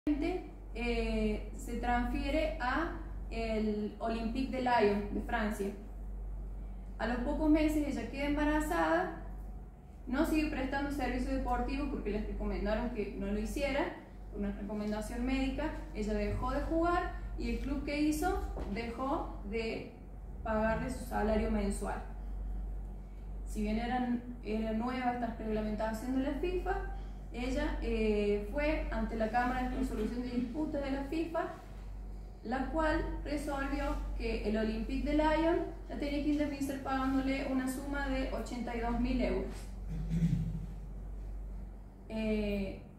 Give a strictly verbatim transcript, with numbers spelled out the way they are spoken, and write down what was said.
eh, se transfiere a el Olympique de Lyon de Francia. A los pocos meses ella queda embarazada, no sigue prestando servicio deportivo porque les recomendaron que no lo hiciera, por una recomendación médica. Ella dejó de jugar y el club que hizo dejó de pagarle su salario mensual. Si bien eran, era nueva esta reglamentación de la FIFA, ella eh, fue ante la Cámara de Resolución de Disputas de la FIFA, la cual resolvió que el Olympique de Lyon la tenía que indemnizar pagándole una suma de ochenta y dos mil euros. Eh,